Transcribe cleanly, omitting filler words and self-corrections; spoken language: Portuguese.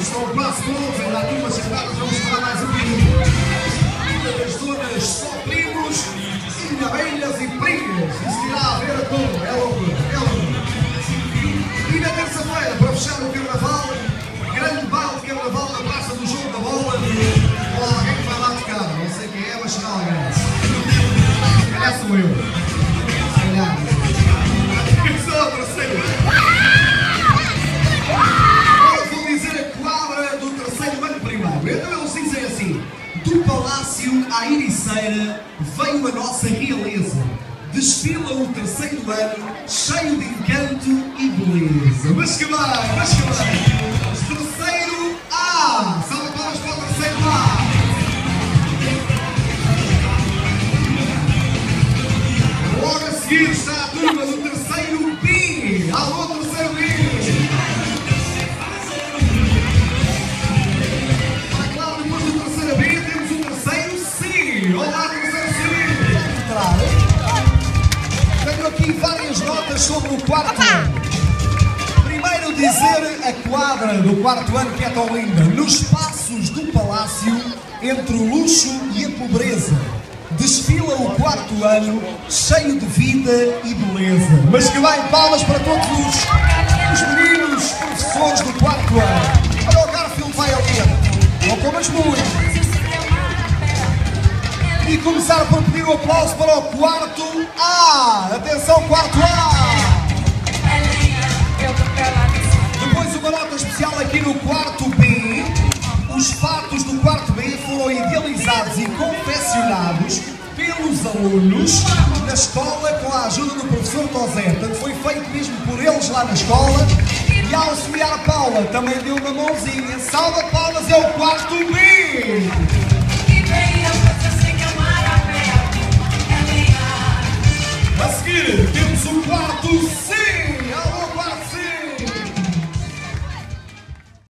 estão quase todos, ainda há turmas sentadas, vamos falar mais um bocadinho. Das zonas só primos, e abelhas e prigas. Isso irá haver a todo, é loucura, é loucura. E na terça-feira, para fechar o carnaval, grande baile de carnaval na Praça do Jogo da Bola. Ou alguém que vai lá tocar, não sei quem é, mas será alguém. Se calhar sou eu. Se calhar. Eu sou a terceira. Agora vou dizer a quadra do terceiro ano primeiro. Então eles dizem assim: do Palácio à Ericeira veio a nossa realeza. Desfila o terceiro ano, cheio de encanto e beleza. Mas que bem, mas que bem. Terceiro A. Salve palmas para o terceiro A. Logo a seguir está a turma do terceiro B. Alô, terceiro B. Está claro, depois do terceiro B temos o terceiro C. Olá, terceiro C. Vamos entrar. Tenho aqui várias notas sobre o quarto ano. Primeiro dizer a quadra do quarto ano que é tão linda. Nos passos do palácio, entre o luxo e a pobreza, desfila o quarto ano, cheio de vida e beleza. Mas que bem, palmas para todos os meninos, professores do quarto ano. Olha o Garfield vai ali. Não comas muito. E começar por pedir um aplauso para o quarto A. Atenção, quarto A. Depois uma nota especial aqui no quarto B. Os fatos do quarto B foram idealizados e confeccionados pelos alunos na escola com a ajuda do professor Tosé. Portanto, foi feito mesmo por eles lá na escola. E a auxiliar Paula também deu uma mãozinha. Salva palmas, é o quarto B.